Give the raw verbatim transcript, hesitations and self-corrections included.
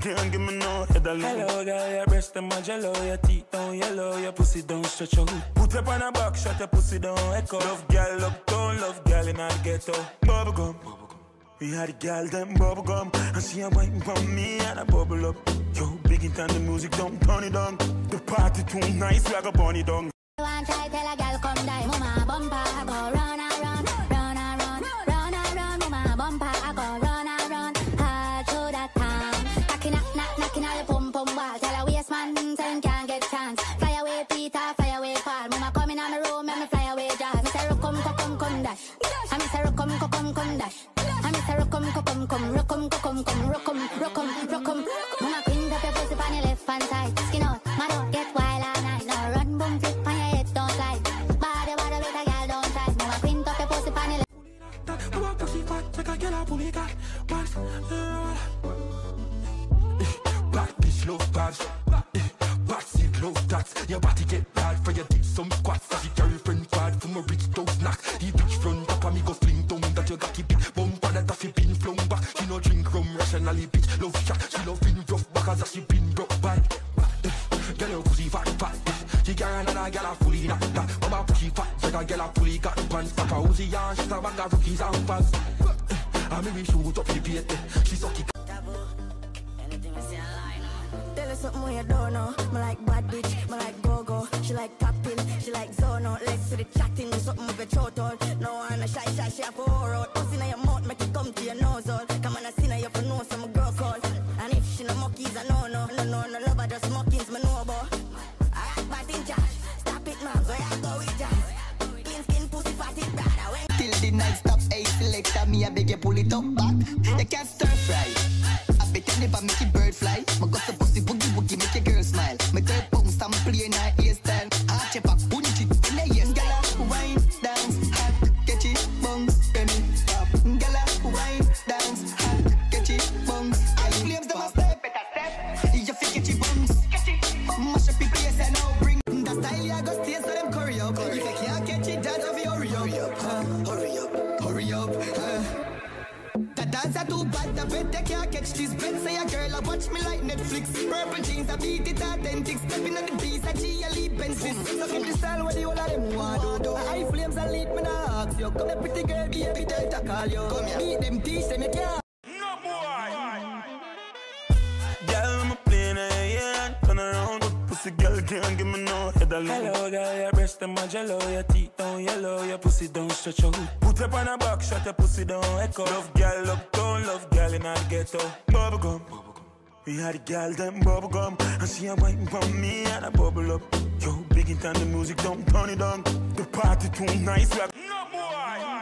can't give me no head alone. Hello, girl, your breast them a jello, your teeth down yellow, your pussy don't stretch out. Put up on a back, shut your pussy down echo. Love girl uptown, love girl in the ghetto. Bubblegum, we had a girl them bubblegum, and she a wine from me and a bubble up. Yo, big in time the music don't turn it on. The party too nice, we a go burn it down. One try tell a girl come die, mama bumper I go run and run, run and run, run and run, mama bumper I go run and run, hard through that town. Knocking knock knock knocking all the pum pum wall. Tell a waste man say him can't get chance. Fly away Peter, fly away Paul. Mama come in on my room, make me fly away jazz. Me say come come come come dash, I me say come come come come dash, I me say come come come come come come come come come come. Mama clean up your pussy on your left hand side, skin out, man don't get wild all night. No run boom flip on your head, don't slide. Body body with a girl don't try. Mama clean up your pussy on your left. Mama pussy fat, like a girl a pulley cat. Bad bitch love bad, bad seat love tats. Your body get bad for your dick some squats. As your girlfriend bad from a rich dog knock. He bitch front up and me go fling down. That you got the big bumper that a fi been flung back. She no drink rum rationally bitch love shot. She love been rough back as she been broke bad. Girl your pussy fat fat. She carry another girl a fully knocked that. Mama pussy fat, like a girl a fully got pants. Pop a Uzi and she's a bag of rookies and fans. And me we shoot up the plate. She suck it. Tell her something when you don't know. Me like bad bitch, me like go-go. She like tapping, she like zono. Let's see the chatting, something with a throat all. No one a shy shy, she a pour out. Pussy in your mouth, make it come to your nose all. Come on, I see now you for know some girl call. And if she no monkeys, I know no. No, no, no love her, just mockings, me know about. Alright, but in charge, stop it man, where I go with jazz. Clean skin, pussy fat it, brother. Till the night stop, hey selector, me I beg you pull it up back. You can't stir fry. I bet you never make your bird fly. My got the pussy boogie boogie make your girl smile. My third pump stamp play in her hairstyle. I check up, punch it in the ears. Gala, wine, dance, hot, catch it, bungs, penny, up. Gala, wine, dance, hot, catch it, bungs. I flames them a step, better step. You fi catch it, bungs, catch it. Mash up the place and now bring the style ya go stay so them curry up. If you can't catch it, dad of you hurry up, huh? Hurry up, hurry up, huh? The dancer too bad, the bet they can't catch this bet. Say a girl, I watch me like Netflix. Purple jeans, I beat it authentic. Stepping on the beast, I G, I lead pencils. So keep the style where the whole of them want to do. High flames, I lead me now ask you. Come the pretty girl, be every day to call you. Come here, beat them, teach them, you can't. No boy. Girl, I'm a plane, yeah. Turn around, good pussy girl, can't give me no head alone. Hello, girl, your breast them a jello, your teeth down yellow, your pussy don't stretch out. Put up on a back, shut your pussy down echo. Love girl uptown, love girl in the ghetto. Bubblegum, we had a girl them bubblegum, and she a wine from me and a bubble up. Yo, big in time the music don't turn it on. The party too nice, we a no boy.